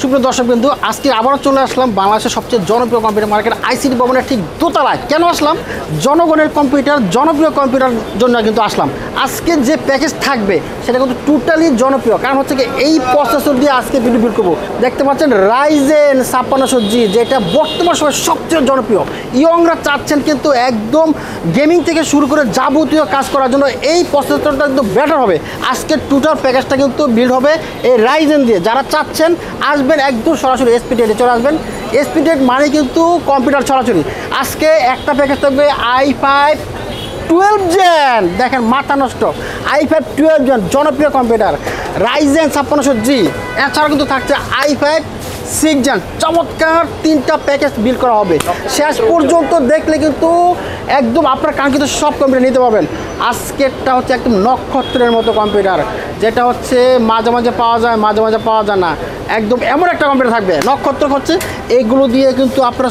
সুপ্রিয় দর্শকবৃন্দ, আজকে আবারও চলে আসলাম বাংলাদেশের সবচেয়ে জনপ্রিয় কম্পিউটার মার্কেট আইসিটি ভবনের ঠিক দোতলায়। কেন আসলাম? জনগণের কম্পিউটার, জনপ্রিয় কম্পিউটার জন্য কিন্তু আসলাম। আজকে যে প্যাকেজ থাকবে সেটা কিন্তু টোটালি জনপ্রিয়, কারণ হচ্ছে কি এই প্রসেসর দিয়ে আজকে ভিডিও বিল করবো। দেখতে পাচ্ছেন রাইজেন 5600G, যেটা বর্তমান সময় সবচেয়ে জনপ্রিয়। ইয়ংরা চাচ্ছেন কিন্তু একদম গেমিং থেকে শুরু করে যাবতীয় কাজ করার জন্য এই প্রসেসরটা কিন্তু বেটার হবে। আজকে টোটাল প্যাকেজটা কিন্তু বিল্ড হবে এই রাইজেন দিয়ে। যারা চাচ্ছেন আসবেন একদম সরাসরি এসপিডিএ চলে আসবেন। এসপিডিএ মানে কিন্তু কম্পিউটার সরাসরি। আজকে একটা প্যাকেজ থাকবে i5 12 জেন, দেখেন মাথা নষ্ট। i5 12 জেন জনপ্রিয় কম্পিউটার রাইজেন 5600G। এছাড়াও কিন্তু থাকছে i5 6 জেন। চমৎকার তিনটা প্যাকেজ বিল করা হবে। শেষ পর্যন্ত দেখলে কিন্তু একদম আপনার কাঙ্ক্ষিত সব কম্পিউটার নিতে পারবেন। আজকেরটা হচ্ছে একদম নক্ষত্রের মতো কম্পিউটার, যেটা হচ্ছে মাঝে মাঝে পাওয়া যায়, মাঝে মাঝে পাওয়া যায় না। একদম এমন একটা কম্পিউটার থাকবে, নক্ষত্র হচ্ছে এইগুলো দিয়ে কিন্তু আপনারা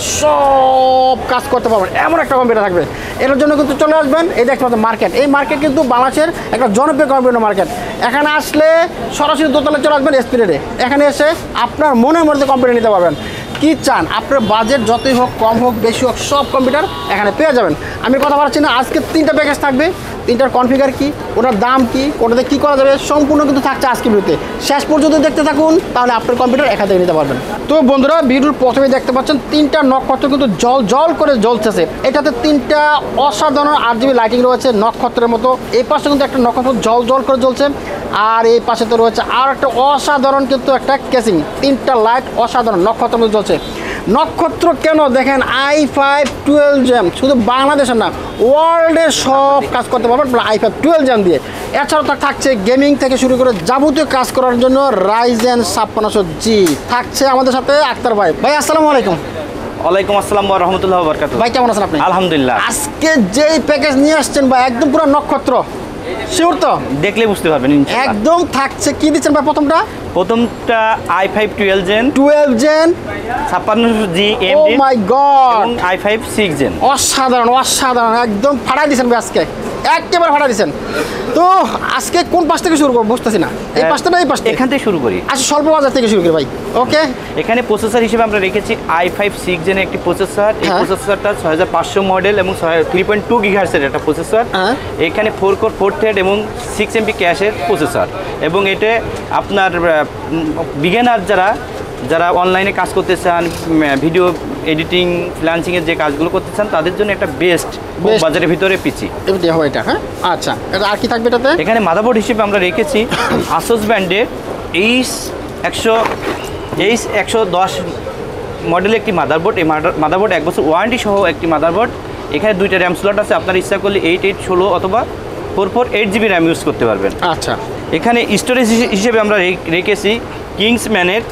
সব কাজ করতে পারবেন, এমন একটা কম্পিউটার থাকবে। এটার জন্য কিন্তু চলে আসবেন। এই দেখতে পাচ্ছেন মার্কেট, এই মার্কেট কিন্তু বাংলাদেশের একটা জনপ্রিয় কম্পিউটার মার্কেট। এখানে আসলে সরাসরি দোতলায় চলে আসবেন এসপিডিএ। এখানে এসে আপনার মনের মধ্যে কম্পিউটার নিতে পারবেন। কি চান, আপনার বাজেট যতই হোক, কম হোক, বেশি হোক, সব কম্পিউটার এখানে পেয়ে যাবেন। আমি কথা বলছি না, আজকে তিনটা প্যাকেজ থাকবে, তিনটার কনফিগার কি, ওটার দাম কি, ওটাতে কী করা যাবে, সম্পূর্ণ কিন্তু থাকছে আজকে ভিডিওতে। শেষ পর্যন্ত দেখতে থাকুন, তাহলে আপনার কম্পিউটার এখান থেকে নিতে পারবেন। তো বন্ধুরা, ভিডিওর প্রথমে দেখতে পাচ্ছেন তিনটা নক্ষত্র কিন্তু জল জল করে জ্বলতেছে। এটাতে তিনটা অসাধারণ RGB লাইটিং রয়েছে নক্ষত্রের মতো। এই পাশে কিন্তু একটা নক্ষত্র জল জল করে জ্বলছে, আর এই পাশে তো রয়েছে আর একটা অসাধারণ কিন্তু একটা কেসিং। তিনটা লাইট অসাধারণ নক্ষত্রের মধ্যে জ্বলছে। নক্ষত্র কেন দেখেন, i5 12 জেন শুধু বাংলাদেশের না, ওয়ার্ল্ডের সব কাজ করতে পারবেন i5 12 জেন দিয়ে। এছাড়াও থাকছে গেমিং থেকে শুরু করে যাবতীয় কাজ করার জন্য রাইজেন 5600G। থাকছে আমাদের সাথে আক্তার ভাই। ভাই আসসালামু আলাইকুম। ওয়ালাইকুম আসসালাম ওয়া রাহমাতুল্লাহি ওয়া বারাকাতুহু। ভাই কেমন আছেন আপনি? আলহামদুলিল্লাহ। আজকে যেই প্যাকেজ নিয়ে আসছেন ভাই, একদম পুরো নক্ষত্র, শিওর তো? দেখলে বুঝতে পারবেন ইনশাআল্লাহ। একদম থাকছে। কি দিচ্ছেন ভাই প্রথমটা? প্রথমটা i5 12 জেন 12 জেন 5600G ও AMD মাই গড, এবং i5 6 জেন। অসাধারণ অসাধারণ, একদম ফাটাই দিয়েছেন ভাই আজকে, একেবারে ফাটাই দিয়েছেন। তো আজকে কোন পাশ থেকে শুরু করবো বুঝতেছি না, এই পাশটা না এই পাশটা? এখান থেকে শুরু করি। আচ্ছা, স্বল্প বাজার থেকে শুরু করি ভাই। ওকে, এখানে প্রসেসর হিসেবে আমরা রেখেছি i5 6 জেনের একটি প্রসেসর। এই প্রসেসরটা 6500 মডেল এবং 3.2 গিগাহার্টজের একটা প্রসেসর। এখানে 4 কোর 4 থ্রেড এবং 6 MB ক্যাশের প্রসেসর। এবং এটা আপনার বিগিনার যারা অনলাইনে কাজ করতে চান, ভিডিও এডিটিং, ফ্রিল্যান্সিংয়ের যে কাজগুলো করতে চান, তাদের জন্য একটা বেস্ট বাজারের ভিতরে পিসি এটা। হ্যাঁ আচ্ছা, এটা আর কি থাকবে এটাতে? এখানে মাদারবোর্ড হিসেবে আমরা রেখেছি আসুস ব্র্যান্ডের H110 মডেলের একটি মাদারবোর্ড। এই মাদারবোর্ড 1 বছর ওয়ারেন্টি সহ একটি মাদারবোর্ড। এখানে দুইটা র্যাম স্লট আছে, আপনার ইচ্ছা করলে 8816 অথবা 448GB র্যাম ইউজ করতে পারবেন। আচ্ছা, এখানে স্টোরেজ হিসেবে আমরা রেখেছি কিংসম্যানের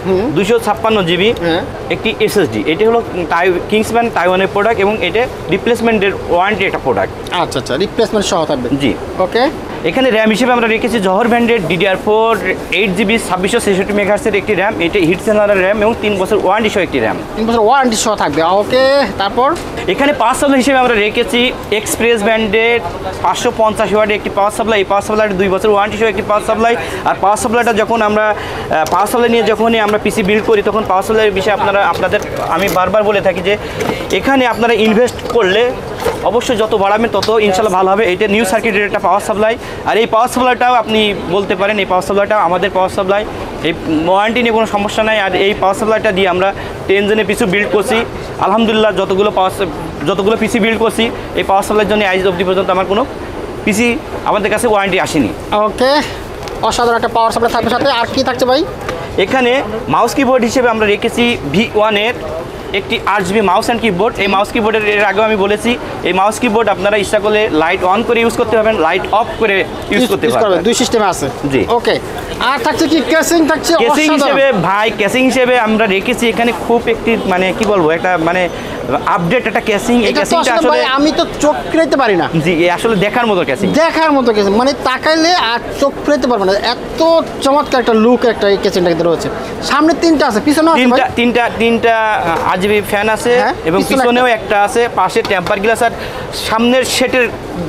256GB একটি SSD। এটি হলো কিংসম্যান তাইওয়ানের প্রোডাক্ট এবং এটা রিপ্লেসমেন্টের ওয়ারেন্টি একটা প্রোডাক্ট। আচ্ছা আচ্ছা, রিপ্লেসমেন্ট সহ থাকবে। জি, ওকে। এখানে র্যাম হিসেবে আমরা রেখেছি জহর ব্র্যান্ডের DDR4 8GB 2666 মেগাহার্টজের একটি র্যাম। এটা হিট সেন্সারের র্যাম এবং 3 বছর ওয়ারেন্টি সহ একটি র্যাম। 3 বছর ওয়ারেন্টি সহ থাকবে। ওকে, তারপর এখানে পাওয়ার সাপ্লাই হিসেবে আমরা রেখেছি এক্সপ্রেস ব্র্যান্ডের 550 ওয়াটের একটি পাওয়ার সাপ্লাই। এই পাওয়ার সাপ্লাইটা 2 বছর ওয়ারেন্টি সহ একটি পাওয়ার সাপ্লাই। আর পাওয়ার সাপ্লাইটা যখন আমরা পাওয়ার সাপ্লাই নিয়ে যখনই আমরা পিসি বিল্ড করি, তখন পাওয়ার সাপ্লাইয়ের বিষয়ে আপনাদের আমি বারবার বলে থাকি যে এখানে আপনারা ইনভেস্ট করলে অবশ্যই যত বাড়াবেন তত ইনশাল্লাহ ভালো হবে। এটা নিউ সার্কিটের একটা পাওয়ার সাপ্লাই। আর এই পাওয়ার সাপ্লাইটাও আপনি বলতে পারেন এই পাওয়ার সাপ্লাইটাও আমাদের পাওয়ার সাপ্লাই, এই ওয়ারেন্টি নিয়ে কোনো সমস্যা নাই। আর এই পাওয়ার সাপ্লাইটা দিয়ে আমরা 10 জনের পিছু বিল্ড করছি আলহামদুলিল্লাহ। যতগুলো পিসি বিল্ড করছি, এই পাওয়ার সাপ্লাইয়ের জন্য আজ অবধি পর্যন্ত আমার কোনো পিসি আমাদের কাছে ওয়ারেন্টি আসেনি। ওকে, অসাধারণ একটা পাওয়ার সাপ্লাই থাকবে সাথে। আর কি থাকছে ভাই? এখানে মাউস কিবোর্ড হিসেবে আমরা রেখেছি V1-এর একটি RGB মাউস অ্যান্ড কিবোর্ড। এই মাউস কিবোর্ডের এর আগেও আমি বলেছি, এই মাউস কিবোর্ড আপনারা ইচ্ছা করলে লাইট অন করে ইউজ করতে পারবেন, লাইট অফ করে ইউজ করতে পারবেন। দুই সিস্টেমে আছে। জি, ওকে। আর থাকছে কি কেসিং থাকছে? কেসিং হিসেবে ভাই, কেসিং হিসেবে আমরা রেখেছি এখানে খুব একটি মানে কি বলবো, একটা মানে আপডেট একটা কেসিং। এই কেসিংটা আসলে আমি তো চোখ ফেরাইতে পারি না। জি, আসলে দেখার মতো কেসিং, দেখার মতো কেসিং, মানে তাকাইলে আর চোখ ফেরাইতে পারবে না, এত চমৎকার একটা লুক একটা এই কেসিংটা কিন্তু রয়েছে। সামনে তিনটা আছে, পিছনে তিনটা RGB ফ্যান আছে এবং পিছনেও একটা আছে, পাশে টেম্পার গ্লাস। আর সামনের সেটের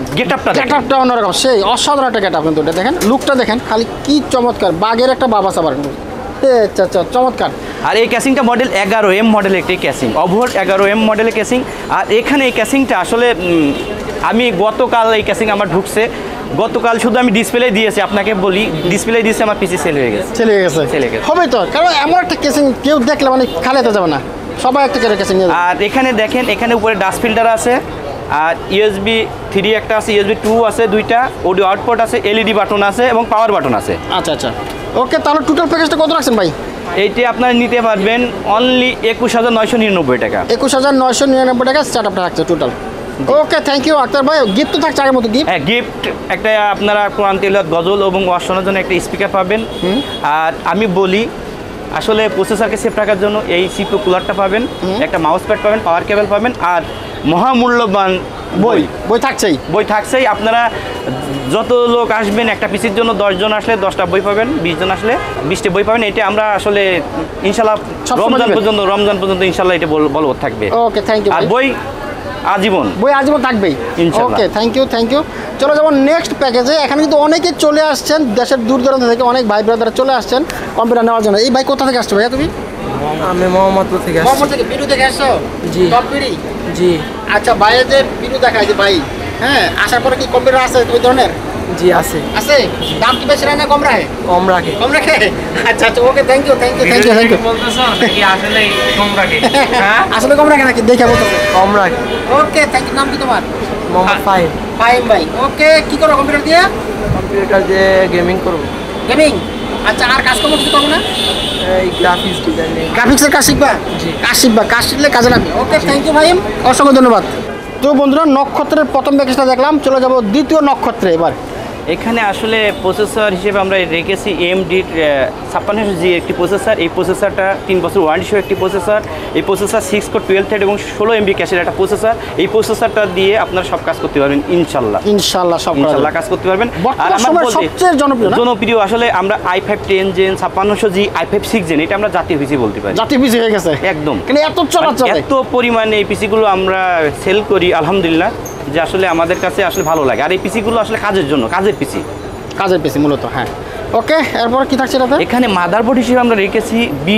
গেটআপটা অন্যরকম, সেই অসাধারণ একটা গেটআপ কিন্তু। দেখেন লুকটা দেখেন খালি, কি চমৎকার, বাঘের একটা বাবা সাবার। আচ্ছা আচ্ছা, চমৎকার। আর এই ক্যাসিংটা মডেল 11M মডেলের একটি ক্যাসিং, অভোর 11M মডেলের ক্যাসিং। আর এখানে এই ক্যাসিংটা আসলে আমি গতকাল এই ক্যাসিং আমার ঢুকছে, গতকাল শুধু আমি ডিসপ্লে দিয়েছি, আপনাকে বলি ডিসপ্লে দিয়েছি, আমার পিসি সেল হয়ে গেছে। চলে গেছে হবে তো, কারণ এমন একটা কেসিং কেউ দেখলে মানে খালেতে যাবে না, সবাই একটা করে কেসিং নিয়ে যাবে। আর এখানে দেখেন, এখানে উপরে ডাস্ট ফিল্টার আছে, আর USB 3 একটা আছে, USB 2 আছে, দুইটা অডিও আউটপুট আছে, LED বাটন আছে এবং পাওয়ার বাটন আছে। আচ্ছা ওকে, তাহলে টোটাল প্যাকেজটা কত রাখছেন ভাই? এইটি আপনারা নিতে পারবেন অনলি 21,999 টাকা। 21,999 টাকা স্টার্ট আপটা রাখছে total. Okay, thank you Akhtar ভাই। গিফট তো থাকছে আগের মতো গিফট? হ্যাঁ, গিফট একটা আপনারা কোরআন তিলাওয়াত, গজল এবং ওয়াজ শোনার জন্য একটা স্পিকার পাবেন। আর আমি বলি আসলে প্রসেসরকে সেফ রাখার জন্য এই CPU কুলারটা পাবেন, একটা মাউস প্যাড পাবেন, পাওয়ার কেবল পাবেন, আর মহামূল্যবান বই থাকছেই। আপনারা যত লোক আসবেন, একটা পিসির জন্য 10 জন আসলে 10টা বই পাবেন, 20 জন আসলে 20টা বই পাবেন। এটা আমরা আসলে ইনশাল্লাহ রমজান পর্যন্ত ইনশাল্লাহ এটা বলবৎ থাকবে। ওকে, থ্যাংক ইউ। আর বই আজীবন থাকবেই ইনশাআল্লাহ। Okay, thank you. চলো যাবো নেক্সট প্যাকেজে। এখানে কিন্তু অনেকে চলে আসছেন, দেশের দূর দূরান্ত থেকে অনেক ভাই ব্রাদার চলে আসছেন কম্পিউটার নেওয়ার জন্য। এই ভাই কোথা থেকে আসছো ভাইয়া তুমি? আমি মোহাম্মদপুর থেকে আসছি। মোহাম্মদ থেকে বিডু থেকে আসছো? জি। Top BD? জি। আচ্ছা, ভাইয়ের যে বিডু দেখায় যে ভাই, হ্যাঁ, আসার পরে কি কম্পিউটার আছে ওই ধরনের? জি আছে। দাম কি বেশি না কম রাখে? কম রাখে। আচ্ছা ওকে, থ্যাংক ইউ। আসলে কম রাখে। আসলে কম রাখে নাকি দেখে বলতো? কম রাখে। Okay, thank you. নাম কি তোমার? মোহাম্মদ ফাহিম। ফাহিম ভাই। ওকে, কি করো কম্পিউটার দিয়ে? কম্পিউটার দিয়ে গেমিং করবো। গেমিং? আচ্ছা, আর কাজ করবো কিছু করবো না? এই গ্রাফিক্স ডিজাইনিং। গ্রাফিক্সের কাজ শিখবা? জি। কাজ শিখলে কাজে লাগবে। ওকে, থ্যাংক ইউ ভাইম, অসংখ্য ধন্যবাদ। তো বন্ধুরা, নক্ষত্রের প্রথম প্যাকেজটা দেখলাম, চলে যাব দ্বিতীয় নক্ষত্রে এবার। এখানে আসলে প্রসেসর হিসেবে আমরা রেখেছি AMD 5600G একটি প্রসেসর। এই প্রসেসরটা 3 বছর ওয়ারেন্টি সহ একটি প্রসেসর। এই প্রসেসর 6 কোর 12 থ্রেড এবং 16 MB ক্যাশের একটা প্রসেসর। এই প্রসেসরটা দিয়ে আপনারা সব কাজ করতে পারবেন ইনশাল্লাহ ইনশাল্লাহ কাজ করতে পারবেন। আর আমার সবচেয়ে জনপ্রিয় আসলে আমরা i5 10 gen 5600G, i5 6 gen, এটা আমরা জাতীয় পিসি বলতে পারি। জাতীয় পিসি হয়ে গেছে একদম। কিন্তু এত পরিমাণে এই পিসিগুলো আমরা সেল করি আলহামদুলিল্লাহ, যে আসলে আমাদের কাছে আসলে ভালো লাগে। আর এই পিসিগুলো আসলে কাজের জন্য, কাজের পিসি মূলত। হ্যাঁ, ওকে, এরপর কি থাকছে এটাতে? এখানে মাদারবোর্ড হিসেবে আমরা রেখেছি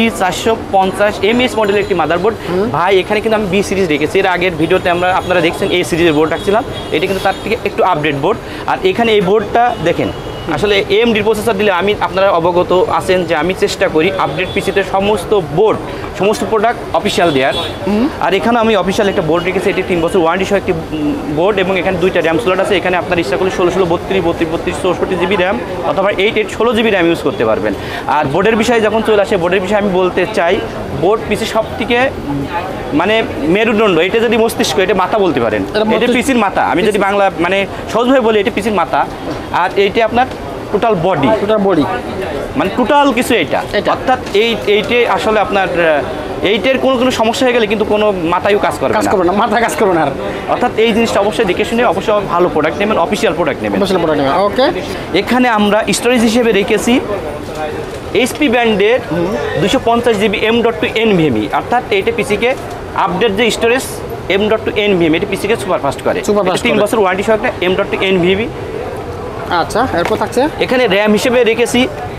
B450 MS মডেলের একটি মাদারবোর্ড। ভাই এখানে কিন্তু আমি B সিরিজ রেখেছি, এর আগের ভিডিওতে আপনারা দেখছেন A সিরিজের বোর্ড রাখছিলাম, এটা কিন্তু তার থেকে একটু আপডেট বোর্ড। আর এখানে এই বোর্ডটা দেখেন, আসলে AMD প্রসেসর দিলে আপনারা অবগত আছেন যে আমি চেষ্টা করি আপডেট পিসিতে সমস্ত প্রোডাক্ট অফিসিয়াল দেওয়ার। আর এখানে আমি অফিসিয়াল একটা বোর্ড রেখেছি, এটি 3 বছর ওয়ারেন্টি সহ একটি বোর্ড, এবং এখানে 2টা র্যাম স্লট আছে। এখানে আপনার ইচ্ছা করলে 16 32 64 GB র্যাম অথবা 8 16 GB র্যাম ইউজ করতে পারবেন। আর বোর্ডের বিষয়ে যখন চলে আসে, বোর্ডের বিষয়ে আমি বলতে চাই, বোর্ড পিসি সব থেকে মানে মেরুদণ্ড, এটা যদি মস্তিষ্ক, এটা মাথা বলতে পারেন, এটা পিসির মাথা। আমি যদি বাংলা মানে সহজভাবে বলি, এটা পিসির মাথা। আর এইটা আপনার টোটাল বডি মানে টোটাল কিছু, এটা অর্থাৎ এইটে আসলে আপনার এইটার কোনো সমস্যা হয়ে গেলে কিন্তু কোনো মাথায়ও কাজ করবে না, মাথা কাজ করবে না। অর্থাৎ এই জিনিসটা অবশ্যই দেখে শুনে অবশ্যই ভালো প্রোডাক্ট নেবেন, অফিসিয়াল প্রোডাক্ট নেবেন। ওকে, এখানে আমরা স্টোরেজ হিসেবে রেখেছি HP ব্র্যান্ডের 250 GB M.2 NVMe, অর্থাৎ এইটা পিসিকে আপডেট যে স্টোরেজ M.2 NVMe, এটা পিসিকে সুপারফাস্ট করে। 3 বছর ওয়ারেন্টি সহ একটা M.2 NVMe। আচ্ছা, এরপর থাকছে এখানে র্যাম হিসেবে রেখেছি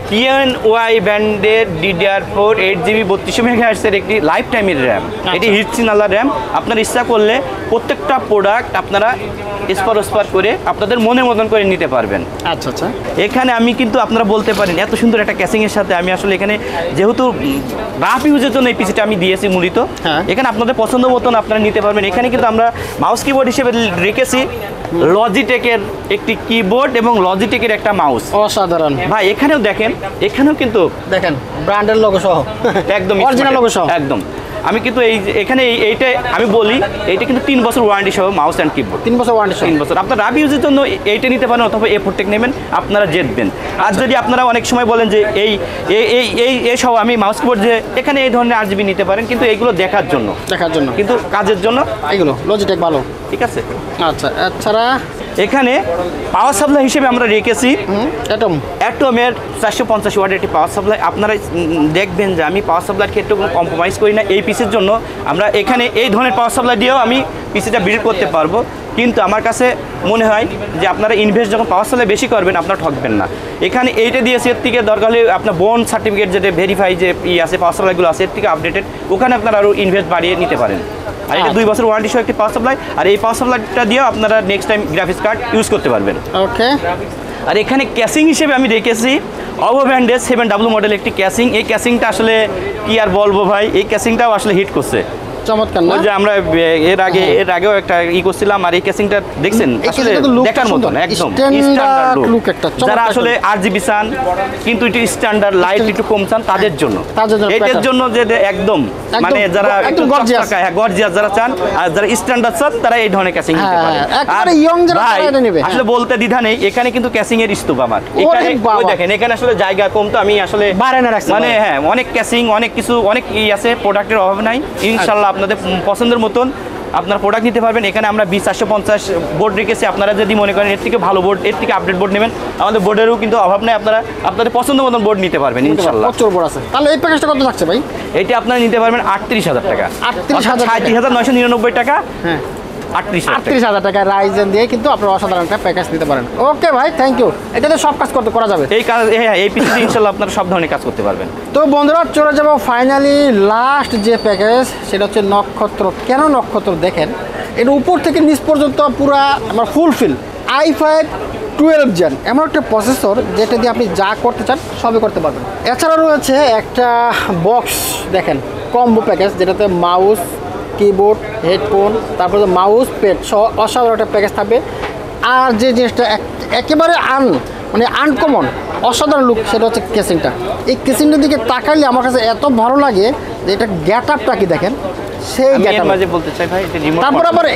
TNY ব্র্যান্ডের DDR4 8GB 32 MHz এর একটি লাইফ টাইমের র্যাম। এটি হিটসিনালা র্যাম। আপনার ইচ্ছা করলে প্রত্যেকটা প্রোডাক্ট আপনারা স্পার করে আপনাদের মনের মতন করে নিতে পারবেন। আচ্ছা, এখানে আমি কিন্তু আপনারা বলতে পারেন এত সুন্দর একটা ক্যাসিংয়ের সাথে আমি আসলে এখানে যেহেতু রাফ ইউজের জন্য এই পিসিটা আমি দিয়েছি মূলত, এখানে আপনাদের পছন্দ মতন আপনারা নিতে পারবেন। এখানে কিন্তু আমরা মাউস কিবোর্ড হিসেবে রেখেছি লজিটেকের একটি কিবোর্ড এবং লজিটেকের একটা মাউস। অসাধারণ ভাই, এখানেও দেখেন, এখানেও কিন্তু দেখেন ব্র্যান্ডের লোগো সহ, একদম অরিজিনাল লোগো সহ একদম। আমি কিন্তু এখানে এইটা আমি বলি, এইটা কিন্তু 3 বছর ওয়ারেন্টি সহ মাউস অ্যান্ড কিবোর্ড। 3 বছর ওয়ারেন্টি সহ। 3 বছর। আপনার রাফ ইউজের জন্য এইটা নিতে পারেন অথবা A4 নেবেন, আপনারা জিতবেন। আর যদি আপনারা অনেক সময় বলেন যে এই সহ আমি মাউস কিবোর্ড, যে এখানে এই ধরনের RGB নিতে পারেন, কিন্তু এইগুলো দেখার জন্য, কিন্তু কাজের জন্য এগুলো লজিটেক ভালো। ঠিক আছে। আচ্ছা, এছাড়া এখানে পাওয়ার সাপ্লাই হিসেবে আমরা রেখেছি অ্যাটমের 450 ওয়াটের একটি পাওয়ার সাপ্লাই। আপনারা দেখবেন যে আমি পাওয়ার সাপ্লাইয়ের ক্ষেত্রে কোনো কম্প্রোমাইজ করি না। এই পিসের জন্য আমরা এখানে এই ধরনের পাওয়ার সাপ্লাই দিয়েও আমি পিসিটা বিল্ড করতে পারবো। কিন্তু আমার কাছে মনে হয় যে আপনারা ইনভেস্ট যখন পাওয়ার সাপ্লাই বেশি করবেন আপনারা ঠকবেন না। এখানে এইটা দিয়েছে, এর থেকে দরকার হলে আপনার বন্ড সার্টিফিকেট যেটা ভেরিফাই যে আছে পাওয়ার সাপ্লাইগুলো আছে এর থেকে আপডেটেড, ওখানে আপনারা আরও ইনভেস্ট বাড়িয়ে নিতে পারেন। আর এটা 2 বছর ওয়ারেন্টি সহ একটি পাওয়ার সাপ্লাই, আর এই পাওয়ার সাপ্লাইটা দিয়েও আপনারা next time graphics card use করতে পারবেন। ওকে। আর এখানে ক্যাসিং হিসেবে আমি রেখেছি অভো ব্র্যান্ডের 7W মডেল একটি ক্যাসিং। এই ক্যাসিংটা আসলে কি আর বলবো ভাই, এই ক্যাসিংটাও আসলে হিট করছে। চমৎকার না? ওই যে আমরা এর আগেও একটা করছিলাম, আর এই ক্যাসিংটা দেখছেন আসলে দেখার মতন একদম স্ট্যান্ডার্ড লুক একটা। যারা আসলে RGB চান কিন্তু একটু স্ট্যান্ডার্ড লাইট একটু কম চান তাদের জন্য, এটার জন্য যে একদম মানে যারা একটু গর্জিয়াস যারা চান আর যারা স্ট্যান্ডার্ড চান তারা এই ধরনের ক্যাসিং নিতে পারে। একেবারে ইয়ং যারা তারা এটা নেবে। আসলে বলতে দ্বিধা নেই, এখানে কিন্তু ক্যাসিং এর স্তূপ আমার এখানে। ওই দেখেন এখানে আসলে জায়গা কম, তো আমি আসলে মানে হ্যাঁ অনেক ক্যাসিং অনেক কিছু অনেক আছে, প্রোডাক্টের অভাব নাই। ইনশাআল্লাহ আপনাদের পছন্দের মতন আপনার প্রোডাক্ট নিতে পারবেন। এখানে আমরা 20450 বোর্ড রেখেছি, আপনারা যদি মনে করেন এর থেকে ভালো বোর্ড, এর থেকে আপডেট বোর্ড নেবেন, আমাদের বোর্ডেরও কিন্তু অভাব নেই, আপনারা আপনাদের পছন্দ মতন বোর্ড নিতে পারবেন ইনশাআল্লাহ। প্রচুর বোর্ড আছে। তাহলে এই প্যাকেজটা কত থাকছে ভাই? এটা আপনারা নিতে পারবেন 38,000 টাকা, 37,999 টাকা। হ্যাঁ 38,000 টাকা রাইজেন দিয়ে কিন্তু আপনারা অসাধারণ একটা প্যাকেজ নিতে পারেন। ওকে ভাই, থ্যাংক ইউ। এটাতে সব কাজ করা যাবে এই কাজ, হ্যাঁ এই পিসিতে ইনশাআল্লাহ আপনারা সব ধরনের কাজ করতে পারবেন। তো বন্ধুরা চলে যাবো ফাইনালি লাস্ট যে প্যাকেজ, সেটা হচ্ছে নক্ষত্র। কেন নক্ষত্র দেখেন, এর উপর থেকে নিচ পর্যন্ত পুরা আমার ফুলফিল i5 12 জেন এমন একটা প্রসেসর যেটা দিয়ে আপনি যা করতে চান সবই করতে পারবেন। এছাড়া রয়েছে একটা বক্স দেখেন, কম্বো প্যাকেজ, যেটাতে মাউস, কিবোর্ড, হেডফোন, তারপরে মাউস প্যাড সহ অসাধারণ একটা প্যাকেজ থাকবে। আর যে জিনিসটা একেবারে মানে আনকমন অসাধারণ লুক, সেটা হচ্ছে কেসিংটা। এই কেসিংটার দিকে তাকাইলে আমার কাছে এত ভালো লাগে যে এটা গেট আপটা কি দেখেন, সেই গেট আপ। বলতে চাই ভাই তারপর আবার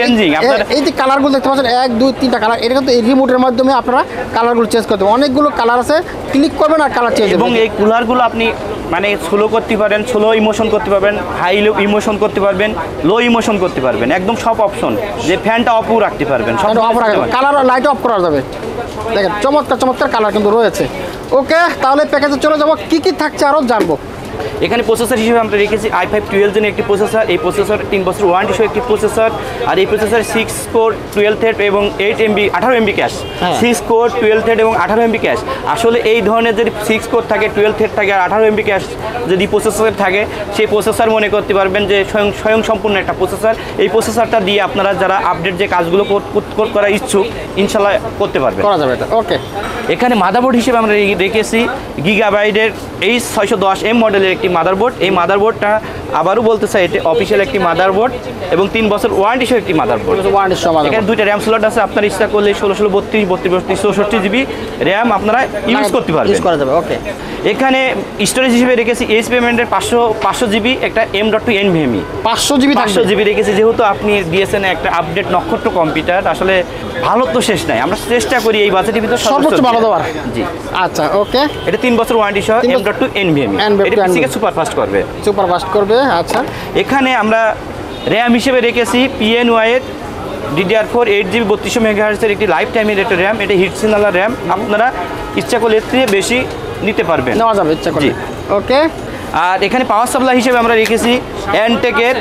এই যে কালারগুলো দেখতে পাচ্ছেন 1 2 3টা কালার, এটা কিন্তু এই রিমোটের মাধ্যমে আপনারা কালারগুলো চেঞ্জ করতে পারবেন। অনেকগুলো কালার আছে, ক্লিক করবেন আর কালার চেঞ্জ হবে। এবং এই কুলারগুলো আপনি মানে স্লো করতে পারেন, স্লো ইমোশন করতে পারবেন, হাই ইমোশন করতে পারবেন, লো ইমোশন করতে পারবেন, একদম সব অপশন। যে ফ্যানটা অফও রাখতে পারবেন, সব অফ রাখতে পারবেন, কালার লাইট অফ করা যাবে। দেখেন চমৎকার কালার কিন্তু রয়েছে। ওকে, তাহলে প্যাকেজে চলে যাবো, কি থাকছে আরও জানবো। এখানে প্রসেসর হিসেবে আমরা রেখেছি i5 12 জেনের একটি প্রসেসর। এই প্রসেসর 3 বছর ওয়ারেন্টি সহ একটি প্রসেসর। আর এই প্রসেসর 6 কোর 12 থ্রেড এবং 18 MB ক্যাশ। 6 কোর 12 থ্রেড এবং 18 MB ক্যাশ। আসলে এই ধরনের যদি 6 কোর থাকে, 12 থ্রেড থাকে আর 18 MB ক্যাশ যদি প্রসেসর থাকে, সেই প্রসেসর মনে করতে পারবেন যে স্বয়ং সম্পূর্ণ একটা প্রসেসর। এই প্রসেসরটা দিয়ে আপনারা যারা আপডেট যে কাজগুলো করার ইচ্ছুক ইনশাল্লাহ করতে পারবেন, করা যাবে এটা। ওকে, এখানে মাদারবোর্ড হিসেবে আমরা রেখেছি গিগাবাইটের H610M মডেলের একটি মাদারবোর্ড। এই মাদারবোর্ডটা আবারও বলতে চাই এটা অফিসিয়াল একটি মাদারবোর্ড এবং 3 বছর ওয়ারেন্টি সহ একটি মাদারবোর্ড। এখানে 2টা র্যাম স্লট আছে, আপনার ইচ্ছা করলে 16 32 32 64 GB র্যাম আপনারা ইউজ করতে পারবেন, ইউজ করা যাবে। ওকে, এখানে স্টোরেজ হিসেবে রেখেছি এইচ পেমেন্টের 500 GB একটা M.2 NVMe 500 GB রেখেছি। যেহেতু আপনি দিয়েছেন একটা আপডেট নক্ষত্র কম্পিউটার, আসলে ভালো তো শেষ নাই, আমরা চেষ্টা করি এই বাজেটের ভিতর সর্বোচ্চ ভালো দেওয়ার। জি আচ্ছা, ওকে, এটা 3 বছর ওয়ারেন্টি সহ M.2 NVMe, এটা পিসিকে সুপার ফাস্ট করবে। আচ্ছা, এখানে আমরা র্যাম হিসেবে রেখেছি PNY এর DDR4 8GB 3200 MHz এর একটি লাইফ টাইমের একটা র্যাম। এটা হিট সিগন্যাল র্যাম, আপনারা ইচ্ছা করলে এর থেকে বেশি নিতে পারবেন, নেওয়া যাবে ইচ্ছা করলে। ওকে, আর এখানে পাওয়ার সাপ্লাই হিসেবে আমরা রেখেছি অ্যানটেকের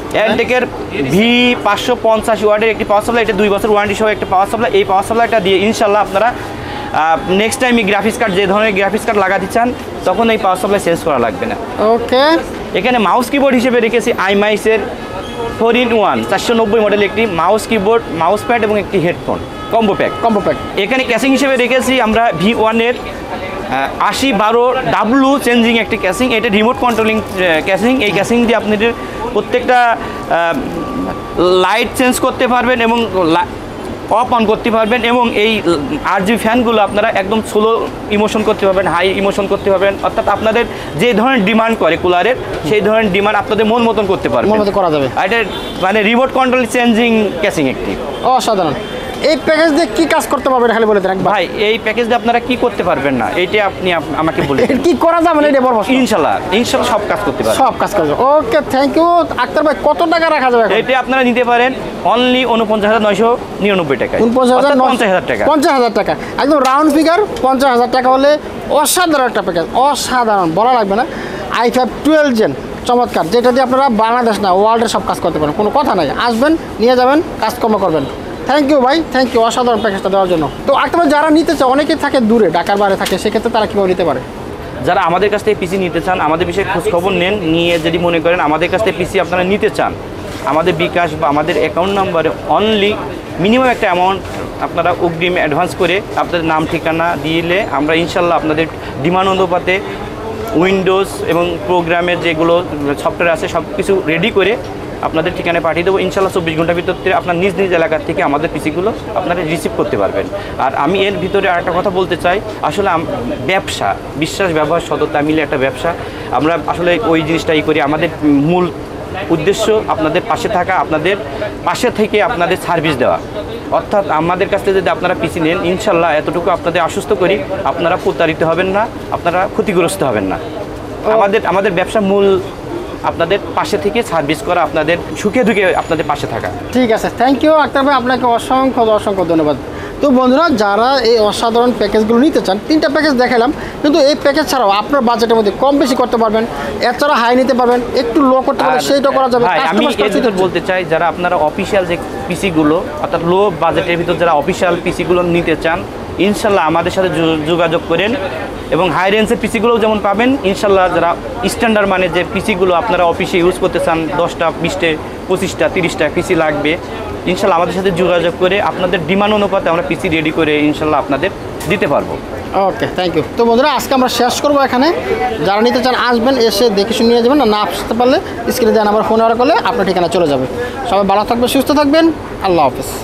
V585 ওয়াটের একটি পাওয়ার সাপ্লাই। এটা 2 বছর ওয়ারেন্টি সহ একটা পাওয়ার সাপ্লাই। এই পাওয়ার সাপ্লাইটা দিয়ে ইনশাল্লাহ আপনারা নেক্সট টাইম গ্রাফিক্স কার্ড যে ধরনের গ্রাফিক্স কার্ড লাগাতে চান তখন এই পাওয়ার সাপ্লাই চেঞ্জ করা লাগবে না। ওকে, এখানে মাউস কিবোর্ড হিসেবে রেখেছি iMice-এর 4-in-1 490 মডেলের একটি মাউস কিবোর্ড, মাউস প্যাড এবং একটি হেডফোন কম্বো প্যাক। এখানে ক্যাসিং হিসেবে রেখেছি আমরা V1-এর 8012W চেঞ্জিং একটি ক্যাসিং। এটা রিমোট কন্ট্রোলিং ক্যাসিং। এই ক্যাসিং দিয়ে আপনাদের প্রত্যেকটা লাইট চেঞ্জ করতে পারবেন এবং অফ অন করতে পারবেন, এবং এই RGB ফ্যানগুলো আপনারা একদম স্লো ইমোশন করতে পারবেন, হাই ইমোশন করতে পারবেন, অর্থাৎ আপনাদের যে ধরনের ডিমান্ড করে কুলারের সেই ধরনের ডিমান্ড আপনাদের মন মতন করতে পারবেন, করা যাবে। এটা মানে রিমোট কন্ট্রোল চেঞ্জিং ক্যাসিং একটি অসাধারণ। এই প্যাকেজ দিয়ে কি কাজ করতে পারবেন খালি বলে দেন ভাই। এই প্যাকেজ দিয়ে আপনারা কি করতে পারবেন না এটা আপনি আমাকে বলেন, কি করা যাবে না এটা বড় প্রশ্ন। ইনশাআল্লাহ সব কাজ করতে পারবেন, সব কাজ করবে। ওকে, থ্যাংক ইউ। আক্তার ভাই কত টাকা রাখা যাবে? এটা আপনারা নিতে পারেন অনলি 49,999 টাকা। 50,000 টাকা, 50,000 টাকা একদম রাউন্ড ফিগার। 50,000 টাকা হলে অসাধারণ একটা প্যাকেজ, অসাধারণ বলা লাগবে না। i5 12 জেন চমৎকার, যেটা দিয়ে আপনারা বাংলাদেশ না ওয়ার্ল্ডের সব কাজ করতে পারেন, কোনো কথা নাই। আসবেন, নিয়ে যাবেন, কাজকর্ম করবেন। থ্যাংক ইউ ভাই, থ্যাংক ইউ অসাধারণ প্যাকেজটা দেওয়ার জন্য। তো আরেকটা ভাই, যারা নিতে চায়, অনেকেই থাকে দূরে, ঢাকার বাইরে থাকে, সেক্ষেত্রে তারা কীভাবে নিতে পারে? যারা আমাদের কাছ থেকে পিসি নিতে চান, আমাদের বিষয়ে খোঁজ খবর নেন, নিয়ে যদি মনে করেন আমাদের কাছ থেকে পিসি আপনারা নিতে চান, আমাদের বিকাশ বা আমাদের অ্যাকাউন্ট নাম্বারে অনলি মিনিমাম একটা অ্যামাউন্ট আপনারা অগ্রিম অ্যাডভান্স করে আপনাদের নাম ঠিকানা দিলে আমরা ইনশাল্লাহ আপনাদের ডিমান্ড অনুপাতে উইন্ডোজ এবং প্রোগ্রামের যেগুলো সফটওয়্যার আছে সব কিছু রেডি করে আপনাদের ঠিকানায় পাঠিয়ে দেবো। ইনশাল্লাহ 24 ঘন্টার ভিতরে আপনার নিজ নিজ এলাকার থেকে আমাদের পিসিগুলো আপনারা রিসিভ করতে পারবেন। আর আমি এর ভিতরে আরেকটা কথা বলতে চাই, আসলে ব্যবসা, বিশ্বাস, ব্যবহার, সততা মিলে একটা ব্যবসা। আমরা আসলে ওই জিনিসটাই করি। আমাদের মূল উদ্দেশ্য আপনাদের পাশে থাকা, আপনাদের পাশে থেকে আপনাদের সার্ভিস দেওয়া। অর্থাৎ আমাদের কাছ থেকে যদি আপনারা পিসি নেন, ইনশাল্লাহ এতটুকু আপনাদের আশ্বস্ত করি, আপনারা প্রতারিত হবেন না, আপনারা ক্ষতিগ্রস্ত হবেন না। আমাদের ব্যবসা মূল আপনাদের পাশে থেকে সার্ভিস করা, আপনাদের সুখে দুঃখে আপনাদের পাশে থাকা। ঠিক আছে, থ্যাংক ইউ আক্তার ভাই, আপনাকে অসংখ্য ধন্যবাদ। তো বন্ধুরা, যারা এই অসাধারণ প্যাকেজগুলো নিতে চান, 3টা প্যাকেজ দেখালাম, কিন্তু এই প্যাকেজ ছাড়াও আপনার বাজেটের মধ্যে কম বেশি করতে পারবেন, এছাড়া হাই নিতে পারবেন, একটু লো করতে পারবেন, সেইটা করা যাবে। ভাই, আমি এর বলতে চাই, যারা আপনারা অফিসিয়াল যে পিসিগুলো অর্থাৎ লো বাজেটের ভিতর যারা অফিসিয়াল পিসিগুলো নিতে চান, ইনশাল্লাহ আমাদের সাথে যোগাযোগ করেন। এবং হাই রেঞ্জের পিসিগুলোও যেমন পাবেন, ইনশাল্লাহ যারা স্ট্যান্ডার্ড মানে যে পিসিগুলো আপনারা অফিসে ইউজ করতে চান, 10টা 20টা 25টা 30টা পিসি লাগবে, ইনশাল্লাহ আমাদের সাথে যোগাযোগ করে আপনাদের ডিমান্ড অনুপাতে আমরা পিসি রেডি করে ইনশাল্লাহ আপনাদের দিতে পারবো। Okay, thank you. তো বন্ধুরা, আজকে আমরা শেষ করবো এখানে। যারা নিতে চান আসবেন, এসে দেখে শুনে নিয়ে যাবেন, না আসতে পারলে স্ক্রিনে দেন আমার ফোন অর্ডার করলে আপনার ঠিকানা চলে যাবে। সবাই ভালো থাকবেন, সুস্থ থাকবেন, আল্লাহ হাফেজ।